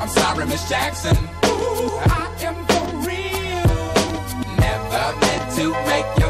I'm sorry, Miss Jackson. Ooh, I am for real. Never meant to make you